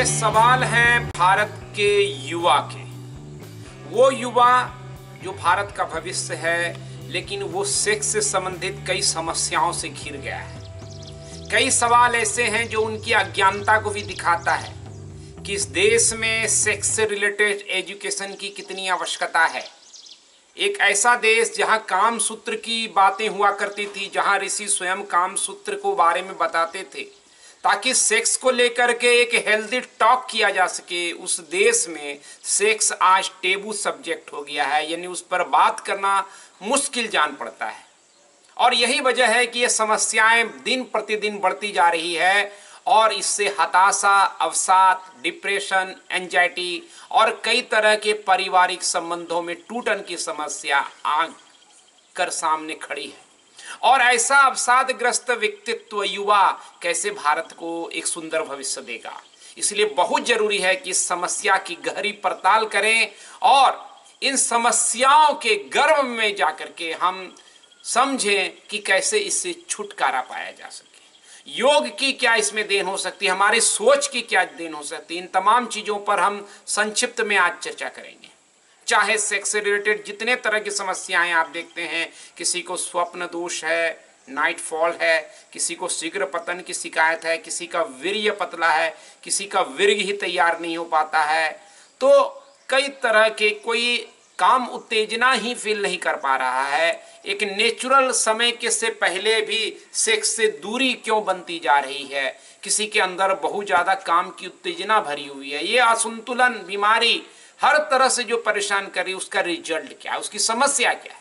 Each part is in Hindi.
ये सवाल हैं भारत के युवा के। वो युवा जो भारत का भविष्य है, लेकिन वो सेक्स से संबंधित कई समस्याओं से घिर गया है। कई सवाल ऐसे हैं जो उनकी अज्ञानता को भी दिखाता है कि इस देश में सेक्स से रिलेटेड एजुकेशन की कितनी आवश्यकता है। एक ऐसा देश जहां काम सूत्र की बातें हुआ करती थी, जहां ऋषि स्वयं काम सूत्र को बारे में बताते थे ताकि सेक्स को लेकर के एक हेल्दी टॉक किया जा सके, उस देश में सेक्स आज टेबू सब्जेक्ट हो गया है, यानी उस पर बात करना मुश्किल जान पड़ता है। और यही वजह है कि ये समस्याएं दिन प्रतिदिन बढ़ती जा रही है और इससे हताशा, अवसाद, डिप्रेशन, एंजाइटी और कई तरह के पारिवारिक संबंधों में टूटन की समस्या आकर सामने खड़ी है। और ऐसा अवसादग्रस्त व्यक्तित्व युवा कैसे भारत को एक सुंदर भविष्य देगा। इसलिए बहुत जरूरी है कि इस समस्या की गहरी पड़ताल करें और इन समस्याओं के गर्भ में जाकर के हम समझें कि कैसे इससे छुटकारा पाया जा सके। योग की क्या इसमें देन हो सकती है, हमारी सोच की क्या देन हो सकती है, इन तमाम चीजों पर हम संक्षिप्त में आज चर्चा करेंगे। चाहे सेक्स से रिलेटेड जितने तरह की समस्याएं आप देखते हैं, किसी को स्वप्न दोष है, नाइट फॉल है, किसी को शीघ्र पतन की शिकायत है, किसी का वीर्य पतला है, किसी का वीर्य ही तैयार नहीं हो पाता है, तो कई तरह के, कोई काम उत्तेजना ही फील नहीं कर पा रहा है, एक नेचुरल समय के से पहले भी सेक्स से दूरी क्यों बनती जा रही है, किसी के अंदर बहुत ज्यादा काम की उत्तेजना भरी हुई है, ये असंतुलन बीमारी हर तरह से जो परेशान कर रही है, उसका रिजल्ट क्या है, उसकी समस्या क्या है।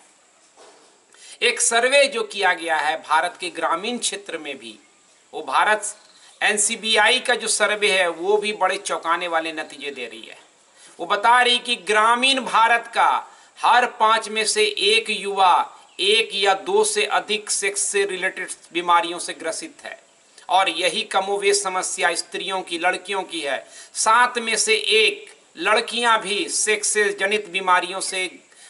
एक सर्वे जो किया गया है भारत के ग्रामीण क्षेत्र में भी, वो भारत एनसीबीआई का जो सर्वे है वो भी बड़े चौंकाने वाले नतीजे दे रही है। वो बता रही कि ग्रामीण भारत का हर 5 में से एक युवा 1 या 2 से अधिक सेक्स से रिलेटेड बीमारियों से ग्रसित है और यही कमोवेश समस्या स्त्रियों की, लड़कियों की है। 7 में से 1 लड़कियां भी सेक्स से जनित बीमारियों से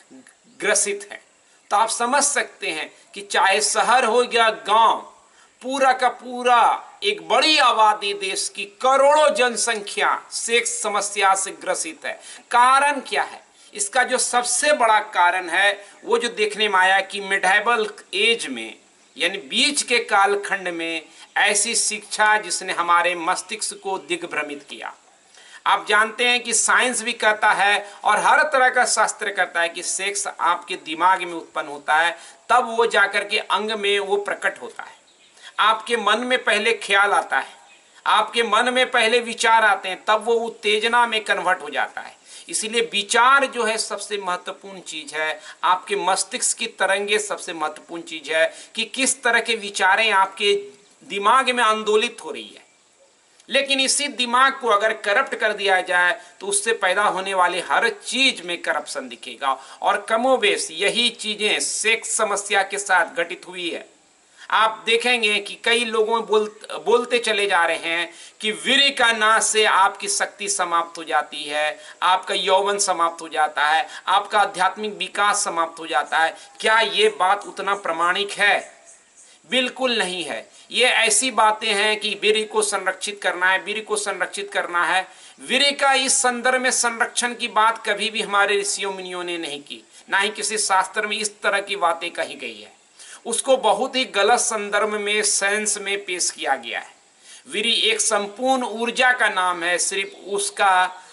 ग्रसित हैं। तो आप समझ सकते हैं कि चाहे शहर हो या गांव, पूरा का पूरा एक बड़ी आबादी, देश की करोड़ों जनसंख्या सेक्स समस्या से ग्रसित है। कारण क्या है? इसका जो सबसे बड़ा कारण है वो जो देखने में आया कि मिडाइवल एज में, यानी बीच के कालखंड में, ऐसी शिक्षा जिसने हमारे मस्तिष्क को दिग्भ्रमित किया। आप जानते हैं कि साइंस भी कहता है और हर तरह का शास्त्र कहता है कि सेक्स आपके दिमाग में उत्पन्न होता है, तब वो जाकर के अंग में वो प्रकट होता है। आपके मन में पहले ख्याल आता है, आपके मन में पहले विचार आते हैं, तब वो उत्तेजना में कन्वर्ट हो जाता है। इसीलिए विचार जो है सबसे महत्वपूर्ण चीज है, आपके मस्तिष्क की तरंगे सबसे महत्वपूर्ण चीज है कि किस तरह के विचारें आपके दिमाग में आंदोलित हो रही है। लेकिन इसी दिमाग को अगर करप्ट कर दिया जाए तो उससे पैदा होने वाले हर चीज में करप्शन दिखेगा और कमोबेश यही चीजें सेक्स समस्या के साथ घटित हुई है। आप देखेंगे कि कई लोगों बोलते चले जा रहे हैं कि वीर्य का नाश से आपकी शक्ति समाप्त हो जाती है, आपका यौवन समाप्त हो जाता है, आपका आध्यात्मिक विकास समाप्त हो जाता है। क्या ये बात उतना प्रामाणिक है? बिल्कुल नहीं है। ये ऐसी बातें हैं कि वीर्य को संरक्षित करना है, वीर्य को संरक्षित करना है। वीर्य का इस संदर्भ में संरक्षण की बात कभी भी हमारे ऋषियों मुनियों ने नहीं की, ना ही किसी शास्त्र में इस तरह की बातें कही गई है। उसको बहुत ही गलत संदर्भ में, साइंस में पेश किया गया है। वीर्य एक संपूर्ण ऊर्जा का नाम है, सिर्फ उसका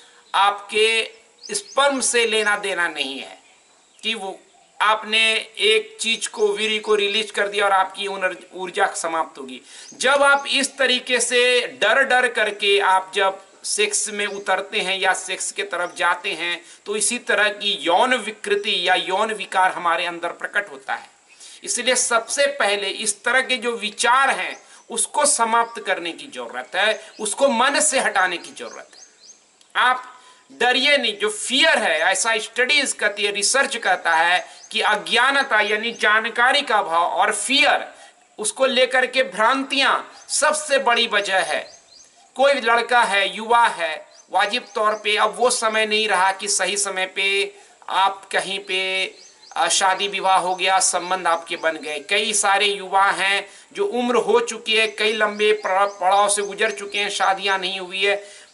आपके स्पर्म से लेना देना नहीं है कि वो आपने एक चीज को, वीर्य को रिलीज कर दिया और आपकी ऊर्जा समाप्त होगी। जब आप इस तरीके से डर डर करके आप जब सेक्स में उतरते हैं या सेक्स के तरफ जाते हैं, तो इसी तरह की यौन विकृति या यौन विकार हमारे अंदर प्रकट होता है। इसलिए सबसे पहले इस तरह के जो विचार हैं उसको समाप्त करने की जरूरत है, उसको मन से हटाने की जरूरत है। आप डरिए नहीं। जो फियर है, ऐसा स्टडीज कहती है, रिसर्च कहता है कि अज्ञानता यानी जानकारी का अभाव और फियर, उसको लेकर के भ्रांतियां सबसे बड़ी वजह है। कोई लड़का है, युवा है, वाजिब तौर पे अब वो समय नहीं रहा कि सही समय पे आप कहीं पे शादी विवाह हो गया, संबंध आपके बन गए। कई सारे युवा हैं जो उम्र हो चुकी है, कई लंबे पड़ाव से गुजर चुके हैं, शादियां नहीं हुई है,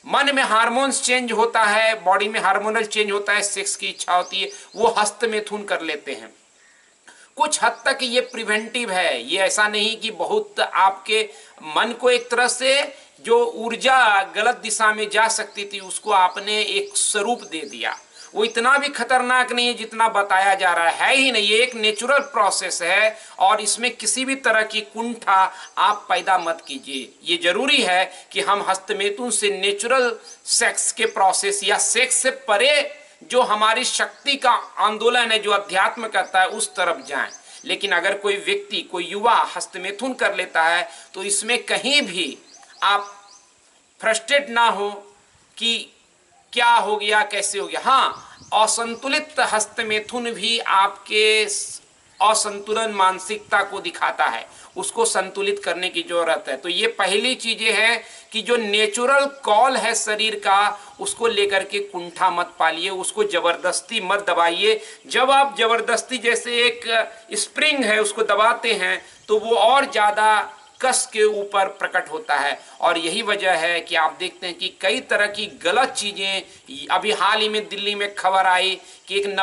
मन में हार्मोन्स चेंज होता है, बॉडी में हार्मोनल चेंज होता है, सेक्स की इच्छा होती है, वो हस्तमैथुन कर लेते हैं। कुछ हद तक ये प्रिवेंटिव है, ये ऐसा नहीं कि बहुत आपके मन को एक तरह से जो ऊर्जा गलत दिशा में जा सकती थी उसको आपने एक स्वरूप दे दिया। वो इतना भी खतरनाक नहीं है जितना बताया जा रहा है ही नहीं। ये एक नेचुरल प्रोसेस है और इसमें किसी भी तरह की कुंठा आप पैदा मत कीजिए। ये जरूरी है कि हम हस्तमैथुन से नेचुरल सेक्स के प्रोसेस या सेक्स से परे जो हमारी शक्ति का आंदोलन है, जो अध्यात्म करता है, उस तरफ जाएं। लेकिन अगर कोई व्यक्ति, कोई युवा हस्तमैथुन कर लेता है तो इसमें कहीं भी आप फ्रस्ट्रेट ना हो कि क्या हो गया, कैसे हो गया। हाँ, असंतुलित हस्तमैथुन भी आपके असंतुलन मानसिकता को दिखाता है, उसको संतुलित करने की जरूरत है। तो ये पहली चीजें हैं कि जो नेचुरल कॉल है शरीर का, उसको लेकर के कुंठा मत पालिए, उसको जबरदस्ती मत दबाइए। जब आप जबरदस्ती जैसे एक स्प्रिंग है उसको दबाते हैं तो वो और ज्यादा कस के ऊपर प्रकट होता है। और यही वजह है कि आप देखते हैं कि कई तरह की गलत चीजें, अभी हाल ही में दिल्ली में खबर आई कि एक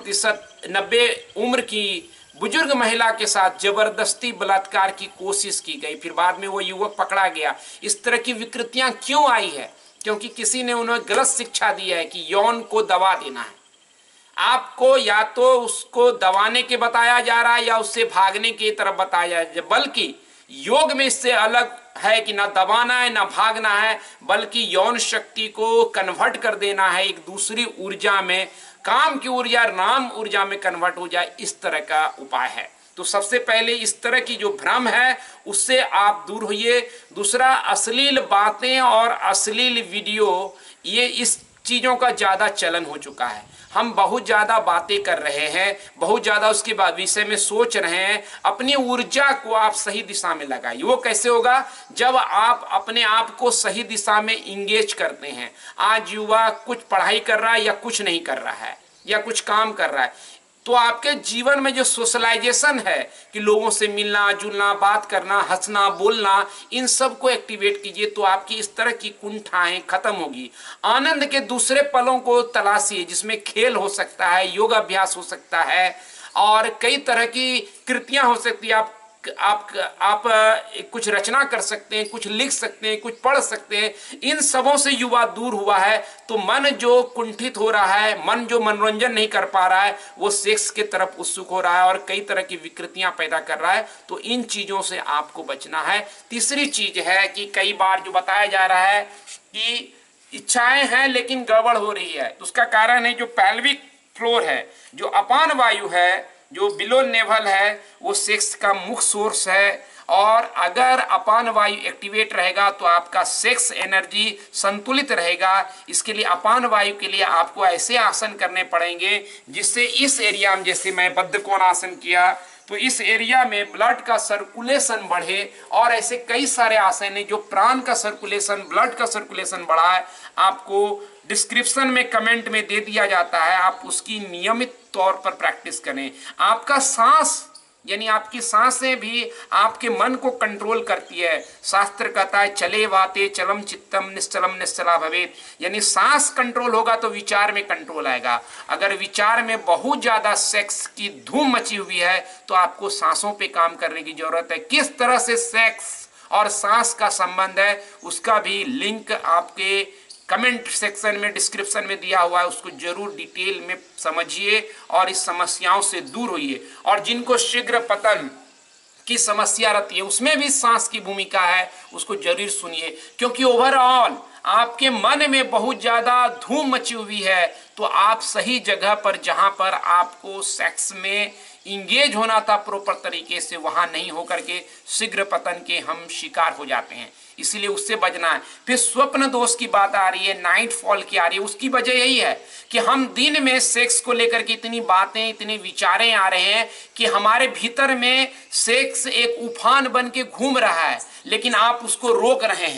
90 उम्र की बुजुर्ग महिला के साथ जबरदस्ती बलात्कार की कोशिश की गई, फिर बाद में वो युवक पकड़ा गया। इस तरह की विकृतियां क्यों आई है? क्योंकि किसी ने उन्हें गलत शिक्षा दी है कि यौन को दबा देना है। आपको या तो उसको दबाने के बताया जा रहा है या उससे भागने की तरफ बताया जा, बल्कि योग में इससे अलग है कि ना दबाना है ना भागना है, बल्कि यौन शक्ति को कन्वर्ट कर देना है एक दूसरी ऊर्जा में, काम की ऊर्जा राम ऊर्जा में कन्वर्ट हो जाए, इस तरह का उपाय है। तो सबसे पहले इस तरह की जो भ्रम है उससे आप दूर होइए। दूसरा, अश्लील बातें और अश्लील वीडियो, ये इस चीजों का ज्यादा चलन हो चुका है। हम बहुत ज्यादा बातें कर रहे हैं, बहुत ज्यादा उसके बाद विषय में सोच रहे हैं। अपनी ऊर्जा को आप सही दिशा में लगाइए। वो कैसे होगा? जब आप अपने आप को सही दिशा में इंगेज करते हैं। आज युवा कुछ पढ़ाई कर रहा है या कुछ नहीं कर रहा है या कुछ काम कर रहा है, तो आपके जीवन में जो सोशलाइजेशन है कि लोगों से मिलना जुलना, बात करना, हंसना बोलना, इन सब को एक्टिवेट कीजिए तो आपकी इस तरह की कुंठाएं खत्म होगी। आनंद के दूसरे पलों को तलाशिए, जिसमें खेल हो सकता है, योग अभ्यास हो सकता है और कई तरह की कृतियां हो सकती है। आप कुछ रचना कर सकते हैं, कुछ लिख सकते हैं, कुछ पढ़ सकते हैं। इन सबों से युवा दूर हुआ है तो मन जो कुंठित हो रहा है, मन जो मनोरंजन नहीं कर पा रहा है, वो सेक्स के तरफ उत्सुक हो रहा है और कई तरह की विकृतियां पैदा कर रहा है। तो इन चीजों से आपको बचना है। तीसरी चीज है कि कई बार जो बताया जा रहा है कि इच्छाएं हैं लेकिन गड़बड़ हो रही है, तो उसका कारण है जो पेल्विक फ्लोर है, जो अपान वायु है, जो बिलो नेवल है, वो सेक्स का मुख्य सोर्स है। और अगर अपान वायु एक्टिवेट रहेगा तो आपका सेक्स एनर्जी संतुलित रहेगा। इसके लिए अपान वायु के लिए आपको ऐसे आसन करने पड़ेंगे जिससे इस एरिया में, जैसे मैं बद्ध कोण आसन किया तो इस एरिया में ब्लड का सर्कुलेशन बढ़े, और ऐसे कई सारे आसन हैं जो प्राण का सर्कुलेशन, ब्लड का सर्कुलेशन बढ़ाए। आपको डिस्क्रिप्शन में कमेंट में दे दिया जाता है, आप उसकी नियमित तौर पर प्रैक्टिस करें। आपका सांस, यानी आपकी सांसें भी आपके मन को कंट्रोल करती है। शास्त्र कहता है चले वाते चलम चित्तम निश्चलम निश्चला भवेत, यानी सांस कंट्रोल होगा तो विचार में कंट्रोल आएगा। अगर विचार में बहुत ज्यादा सेक्स की धूम मची हुई है तो आपको सांसों पे काम करने की जरूरत है। किस तरह से सेक्स और सांस का संबंध है उसका भी लिंक आपके कमेंट सेक्शन में, डिस्क्रिप्शन में दिया हुआ है, उसको जरूर डिटेल में समझिए और इस समस्याओं से दूर होइए। और जिनको शीघ्र पतन की समस्या रहती है उसमें भी सांस की भूमिका है, उसको जरूर सुनिए। क्योंकि ओवरऑल आपके मन में बहुत ज्यादा धूम मची हुई है तो आप सही जगह पर, जहां पर आपको सेक्स में इंगेज होना था प्रॉपर तरीके से, वहां नहीं होकर के शीघ्र पतन के हम शिकार हो जाते हैं। इसीलिए उससे बचना है। फिर स्वप्न दोष की बात आ रही है, नाइट फॉल की आ रही है। उसकी वजह यही है कि हम दिन में सेक्स को लेकर के इतनी बातें, इतने विचारें आ रहे हैं कि हमारे भीतर में सेक्स एक उफान बन के घूम रहा है, लेकिन आप उसको रोक रहे हैं।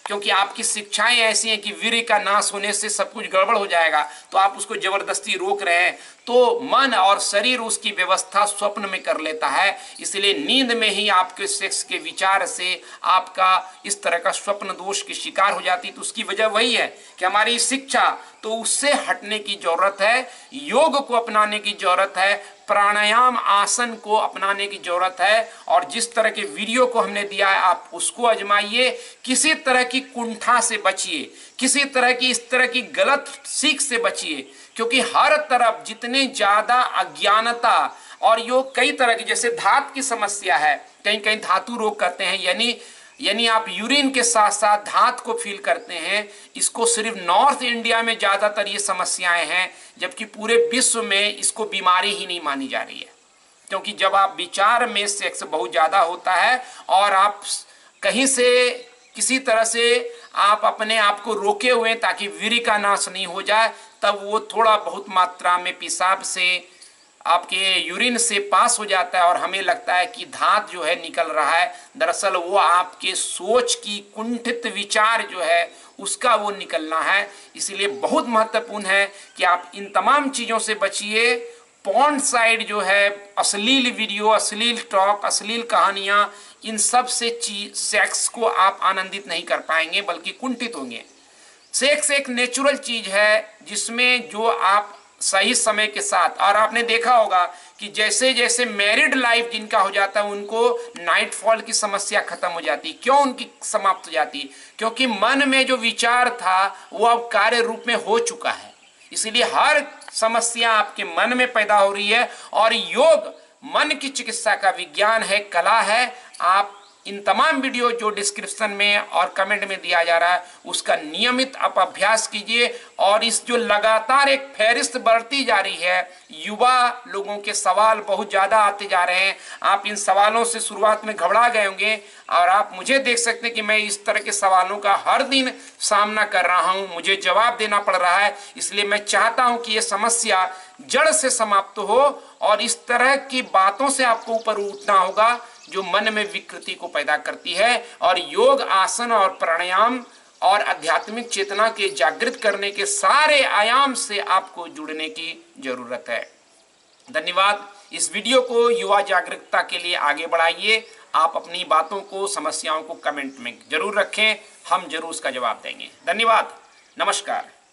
क्योंकि आपकी शिक्षाएं ऐसी हैं कि वीर्य का नाश होने से सब कुछ गड़बड़ हो जाएगा, तो आप उसको जबरदस्ती रोक रहे हैं, तो मन और शरीर उसकी व्यवस्था स्वप्न में कर लेता है। इसलिए नींद में ही आपके सेक्स के विचार से आपका इस तरह का स्वप्न दोष की शिकार हो जाती। तो उसकी वजह वही है कि हमारी शिक्षा, तो उससे हटने की जरूरत है, योग को अपनाने की जरूरत है, प्राणायाम आसन को अपनाने की जरूरत है। और जिस तरह के वीडियो को हमने दिया है आप उसको आजमाइए। किसी तरह की कुंठा से बचिए, किसी तरह की इस तरह की गलत सीख से बचिए, क्योंकि हर तरफ जितने ज्यादा अज्ञानता और योग कई तरह की, जैसे धात की समस्या है, कहीं कहीं धातु रोग करते हैं, यानी आप यूरिन के साथ साथ धात को फील करते हैं। इसको सिर्फ नॉर्थ इंडिया में ज्यादातर ये समस्याएं हैं, जबकि पूरे विश्व में इसको बीमारी ही नहीं मानी जा रही है। क्योंकि जब आप विचार में सेक्स बहुत ज्यादा होता है और आप कहीं से किसी तरह से आप अपने आप को रोके हुए हैं ताकि वीर्य का नाश नहीं हो जाए, तब वो थोड़ा बहुत मात्रा में पेशाब से, आपके यूरिन से पास हो जाता है और हमें लगता है कि धात जो है निकल रहा है। दरअसल वो आपके सोच की कुंठित विचार जो है उसका वो निकलना है। इसलिए बहुत महत्वपूर्ण है कि आप इन तमाम चीज़ों से बचिए। पॉर्न साइड जो है, अश्लील वीडियो, अश्लील टॉक, अश्लील कहानियाँ, इन सब से सेक्स को आप आनंदित नहीं कर पाएंगे बल्कि कुंठित होंगे। सेक्स एक नेचुरल चीज है जिसमें जो आप सही समय के साथ, और आपने देखा होगा कि जैसे जैसे मैरिड लाइफ जिनका हो जाता है उनको नाइटफॉल की समस्या खत्म हो जाती। क्यों उनकी समाप्त हो जाती? क्योंकि मन में जो विचार था वो अब कार्य रूप में हो चुका है। इसलिए हर समस्या आपके मन में पैदा हो रही है और योग मन की चिकित्सा का विज्ञान है, कला है। आप इन तमाम वीडियो जो डिस्क्रिप्शन में और कमेंट में दिया जा रहा है उसका नियमित आप अभ्यास कीजिए। और इस जो लगातार एक फहरिस्त बढ़ती जा रही है, युवा लोगों के सवाल बहुत ज़्यादा आते जा रहे हैं। आप इन सवालों से शुरुआत में घबरा गए होंगे और आप मुझे देख सकते हैं कि मैं इस तरह के सवालों का हर दिन सामना कर रहा हूँ, मुझे जवाब देना पड़ रहा है। इसलिए मैं चाहता हूँ कि ये समस्या जड़ से समाप्त हो और इस तरह की बातों से आपको ऊपर उठना होगा जो मन में विकृति को पैदा करती है। और योग, आसन और प्राणायाम और आध्यात्मिक चेतना के जागृत करने के सारे आयाम से आपको जुड़ने की जरूरत है। धन्यवाद। इस वीडियो को युवा जागरूकता के लिए आगे बढ़ाइए। आप अपनी बातों को, समस्याओं को कमेंट में जरूर रखें, हम जरूर उसका जवाब देंगे। धन्यवाद, नमस्कार।